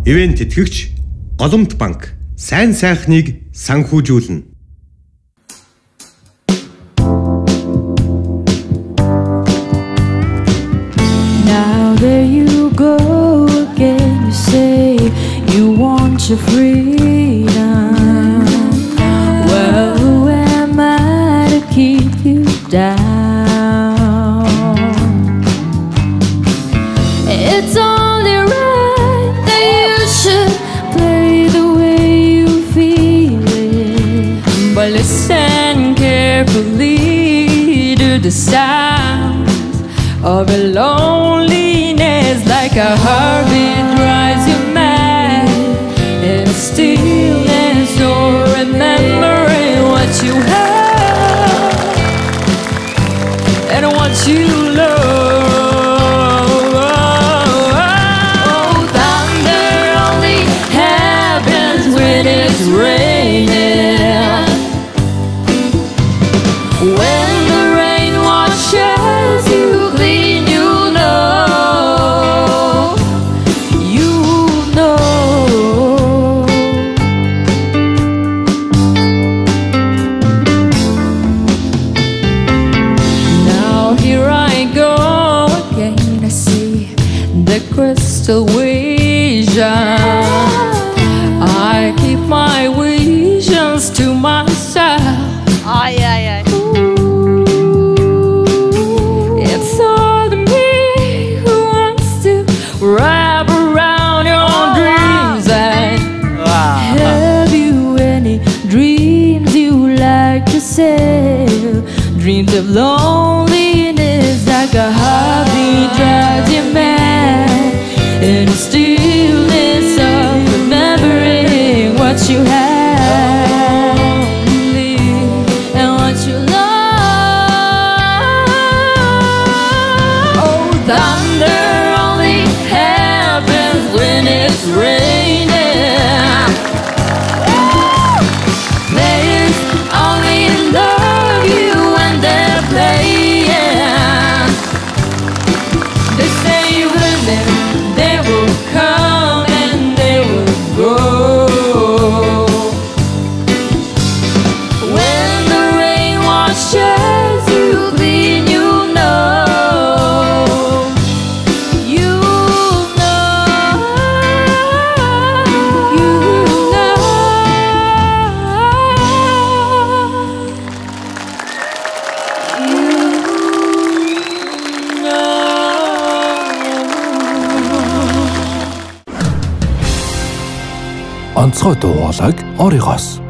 Ивент тэтгэгч Голомт банк сайн сайхныг санхүүжүүлнэ. Now there you go again, you say you want your freedom. Well, who am I to keep you down? It's only right that you should play the way you feel it, but listen carefully to the sounds of a loneliness, like a heartbeat drives you mad, and a stillness or remembering what you have and what you love. Oh, thunder only happens when it's raining. When the rain washes you clean, you know. Now here I go again, I see the crystal vision. I keep my visions to myself. Ay ay ay. It's all me who wants to wrap around your dreams. And have you any dreams you like to sell? Dreams of loneliness, like a hobby drives you mad, and the stillness of remembering what you have and what you love. Oh, thunder only happens when it's raining. Players only love you when they're playing. They say you will live, they will come and they will go. When the rain washes you clean, you know. You know. You know. Онцгой дуу хоолойг оригоос